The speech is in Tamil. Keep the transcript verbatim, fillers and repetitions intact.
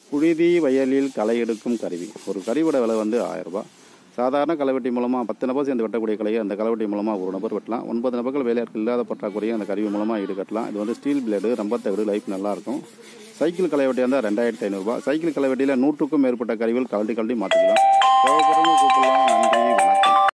புழுதி வயலில் களை எடுக்கும் கருவி. ஒரு கருவியோட விலை வந்து ஆயிரம் ரூபாய். சாதாரண களைவெட்டி மூலமாக பத்து நபர் சேர்ந்து வெட்டக்கூடிய கலையை அந்த களைவெட்டி மூலமாக ஒரு நபர் வெட்டலாம். ஒன்பது நபர்கள் வேலையாட்கள் இல்லாத பற்றாக்குறையை அந்த கருவி மூலமாக ஈடுகட்டலாம். இது வந்து ஸ்டீல் பிளேடு, ரொம்ப தகடு, லைஃப் நல்லாயிருக்கும். சைக்கிள் களைவெட்டி இருந்தால் ரெண்டாயிரத்தி ஐநூறுரூபா. சைக்கிள் களைவெட்டியில் நூற்றுக்கும் மேற்பட்ட கருவிகள் கழட்டி கழட்டி மாற்றிக்கலாம். தேவைப்படுறவங்க கூப்பிடலாம். நன்றி, வணக்கம்.